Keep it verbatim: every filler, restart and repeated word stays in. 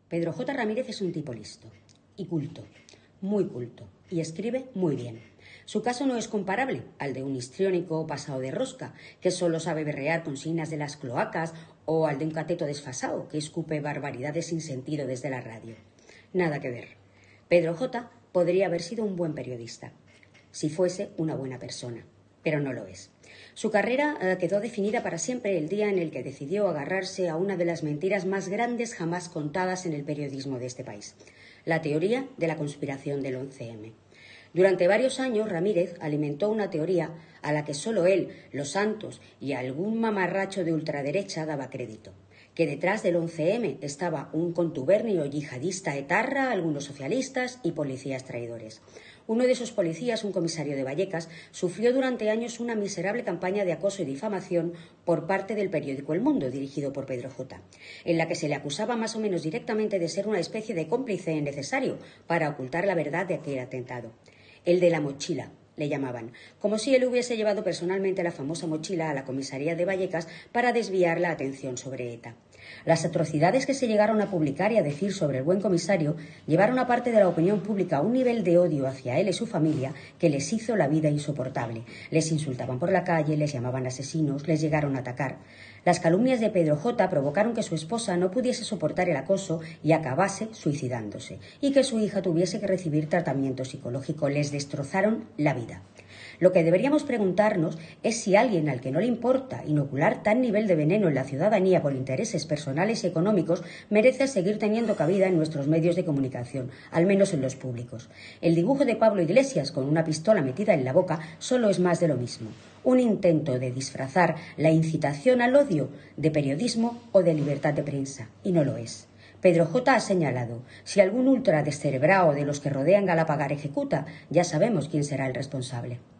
Pedro J. Ramírez es un tipo listo y culto, muy culto, y escribe muy bien. Su caso no es comparable al de un histriónico pasado de rosca, que solo sabe berrear consignas de las cloacas, o al de un cateto desfasado, que escupe barbaridades sin sentido desde la radio. Nada que ver. Pedro J. podría haber sido un buen periodista, si fuese una buena persona, pero no lo es. Su carrera eh, quedó definida para siempre el día en el que decidió agarrarse a una de las mentiras más grandes jamás contadas en el periodismo de este país, la teoría de la conspiración del once eme. Durante varios años, Ramírez alimentó una teoría a la que solo él, los Santos y algún mamarracho de ultraderecha daba crédito: que detrás del once eme estaba un contubernio yihadista etarra, algunos socialistas y policías traidores. Uno de esos policías, un comisario de Vallecas, sufrió durante años una miserable campaña de acoso y difamación por parte del periódico El Mundo, dirigido por Pedro J., en la que se le acusaba más o menos directamente de ser una especie de cómplice necesario para ocultar la verdad de aquel atentado. El de la mochila, le llamaban, como si él hubiese llevado personalmente la famosa mochila a la comisaría de Vallecas para desviar la atención sobre ETA. Las atrocidades que se llegaron a publicar y a decir sobre el buen comisario llevaron a parte de la opinión pública a un nivel de odio hacia él y su familia que les hizo la vida insoportable. Les insultaban por la calle, les llamaban asesinos, les llegaron a atacar. Las calumnias de Pedro J. provocaron que su esposa no pudiese soportar el acoso y acabase suicidándose, y que su hija tuviese que recibir tratamiento psicológico. Les destrozaron la vida. Lo que deberíamos preguntarnos es si alguien al que no le importa inocular tan nivel de veneno en la ciudadanía por intereses personales y económicos merece seguir teniendo cabida en nuestros medios de comunicación, al menos en los públicos. El dibujo de Pablo Iglesias con una pistola metida en la boca solo es más de lo mismo: un intento de disfrazar la incitación al odio de periodismo o de libertad de prensa, y no lo es. Pedro J. ha señalado: si algún ultra descerebrado de los que rodean Galapagar ejecuta, ya sabemos quién será el responsable.